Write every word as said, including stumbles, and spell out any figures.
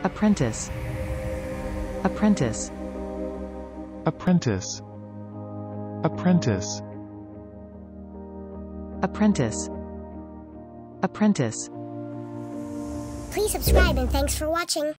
Apprentice. Apprentice. Apprentice. Apprentice. Apprentice. Apprentice. Please subscribe and thanks for watching.